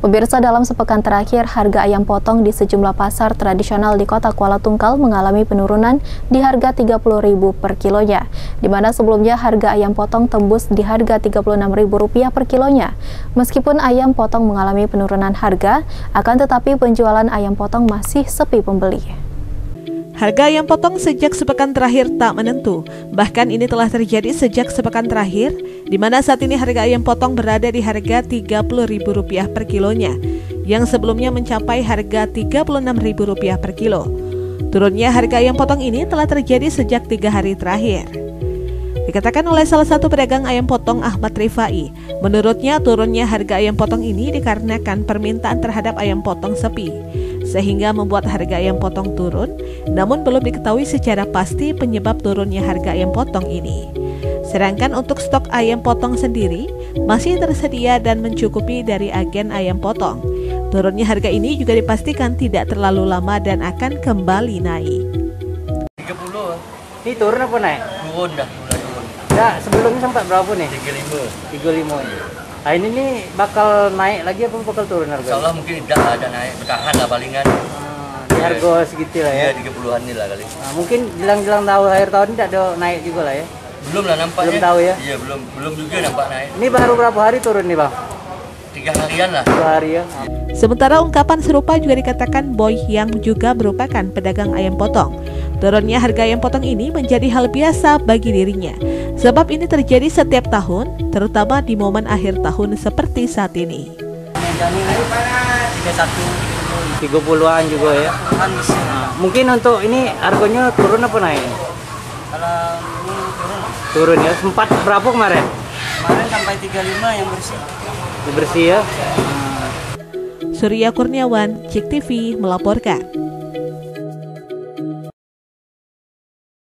Pemirsa, dalam sepekan terakhir, harga ayam potong di sejumlah pasar tradisional di Kota Kuala Tungkal mengalami penurunan di harga Rp30.000 per kilonya, di mana sebelumnya harga ayam potong tembus di harga Rp36.000 per kilonya. Meskipun ayam potong mengalami penurunan harga, akan tetapi penjualan ayam potong masih sepi pembeli. Harga ayam potong sejak sepekan terakhir tak menentu. Bahkan ini telah terjadi sejak sepekan terakhir, di mana saat ini harga ayam potong berada di harga Rp30.000 per kilonya, yang sebelumnya mencapai harga Rp36.000 per kilo. Turunnya harga ayam potong ini telah terjadi sejak 3 hari terakhir. Dikatakan oleh salah satu pedagang ayam potong, Ahmad Rifai, menurutnya turunnya harga ayam potong ini dikarenakan permintaan terhadap ayam potong sepi, sehingga membuat harga ayam potong turun, namun belum diketahui secara pasti penyebab turunnya harga ayam potong ini. Sedangkan untuk stok ayam potong sendiri masih tersedia dan mencukupi dari agen ayam potong. Turunnya harga ini juga dipastikan tidak terlalu lama dan akan kembali naik. 30. Ini turun apa naik? Turun dah, mulai turun. Ya, sebelumnya sempat berapa nih? 35. 35 ya. Nah, ini nih bakal naik lagi apa bakal turun harga? Insyaallah mungkin tidak ada naik, bertahan lah palingan. Di harga segitu lah ya. Iya, 30-an ni lah kali. Nah, mungkin jelang-jelang akhir tahun tidak ada naik juga lah ya. Belum lah nampaknya. Belum tahu ya. Iya, belum juga nampak naik. Ini baru berapa hari turun nih, Bang? 3 harian lah. 2 hari ya. Sementara ungkapan serupa juga dikatakan Boy yang juga merupakan pedagang ayam potong. Turunnya harga ayam potong ini menjadi hal biasa bagi dirinya, sebab ini terjadi setiap tahun, terutama di momen akhir tahun seperti saat ini. Ini 30-an juga ya. Nah, mungkin untuk ini harganya turun apa naik? Kalau ini Turun ya. Sempat berapa kemarin? kemarin sampai 35 yang bersih. Bersih ya. Surya Kurniawan, CIK TV melaporkan.